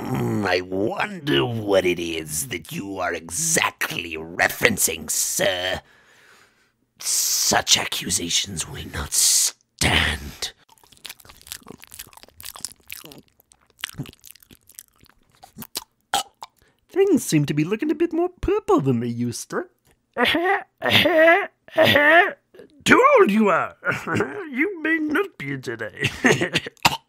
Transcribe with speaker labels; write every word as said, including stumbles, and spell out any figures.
Speaker 1: Hmm, I wonder what it is that you are exactly referencing, sir. Such accusations will not stand.
Speaker 2: Things seem to be looking a bit more purple than they used to. Too old you are. You may not be today.